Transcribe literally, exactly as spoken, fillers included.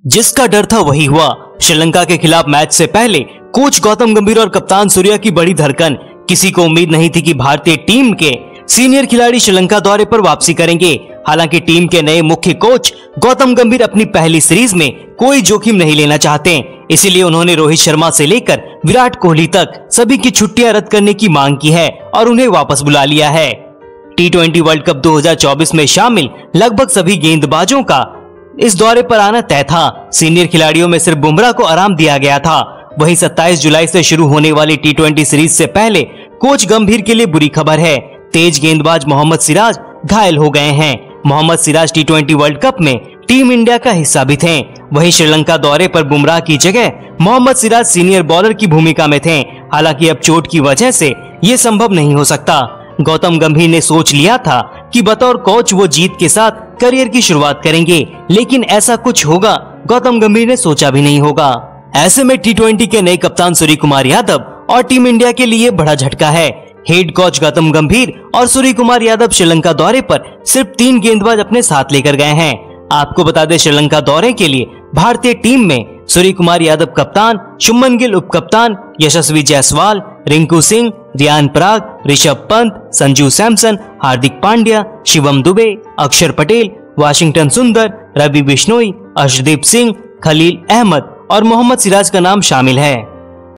जिसका डर था वही हुआ। श्रीलंका के खिलाफ मैच से पहले कोच गौतम गंभीर और कप्तान सूर्या की बड़ी धड़कन। किसी को उम्मीद नहीं थी कि भारतीय टीम के सीनियर खिलाड़ी श्रीलंका दौरे पर वापसी करेंगे। हालांकि टीम के नए मुख्य कोच गौतम गंभीर अपनी पहली सीरीज में कोई जोखिम नहीं लेना चाहते, इसीलिए उन्होंने रोहित शर्मा से लेकर विराट कोहली तक सभी की छुट्टियां रद्द करने की मांग की है और उन्हें वापस बुला लिया है। टी ट्वेंटी वर्ल्ड कप दो हज़ार चौबीस में शामिल लगभग सभी गेंदबाजों का इस दौरे पर आना तय था। सीनियर खिलाड़ियों में सिर्फ बुमराह को आराम दिया गया था। वहीं सत्ताईस जुलाई से शुरू होने वाली टी ट्वेंटी सीरीज से पहले कोच गंभीर के लिए बुरी खबर है। तेज गेंदबाज मोहम्मद सिराज घायल हो गए हैं। Mohammed Siraj T twenty world cup में टीम इंडिया का हिस्सा भी थे। वहीं श्रीलंका दौरे पर बुमराह की जगह मोहम्मद सिराज सीनियर बॉलर की भूमिका में थे। हालांकि अब चोट की वजह से ये संभव नहीं हो सकता। गौतम गंभीर ने सोच लिया था कि बतौर कोच वो जीत के साथ करियर की शुरुआत करेंगे, लेकिन ऐसा कुछ होगा गौतम गंभीर ने सोचा भी नहीं होगा। ऐसे में टी ट्वेंटी के नए कप्तान सूर्य कुमार यादव और टीम इंडिया के लिए बड़ा झटका है। हेड कोच गौतम गंभीर और सूर्य कुमार यादव श्रीलंका दौरे पर सिर्फ तीन गेंदबाज अपने साथ लेकर गए हैं। आपको बता दें, श्रीलंका दौरे के लिए भारतीय टीम में सूर्य कुमार यादव कप्तान, शुभमन गिल उप कप्तान, यशस्वी जायसवाल, रिंकू सिंह, रियान पराग, ऋषभ पंत, संजू सैमसन, हार्दिक पांड्या, शिवम दुबे, अक्षर पटेल, वाशिंगटन सुंदर, रवि बिश्नोई, अर्शदीप सिंह, खलील अहमद और मोहम्मद सिराज का नाम शामिल है।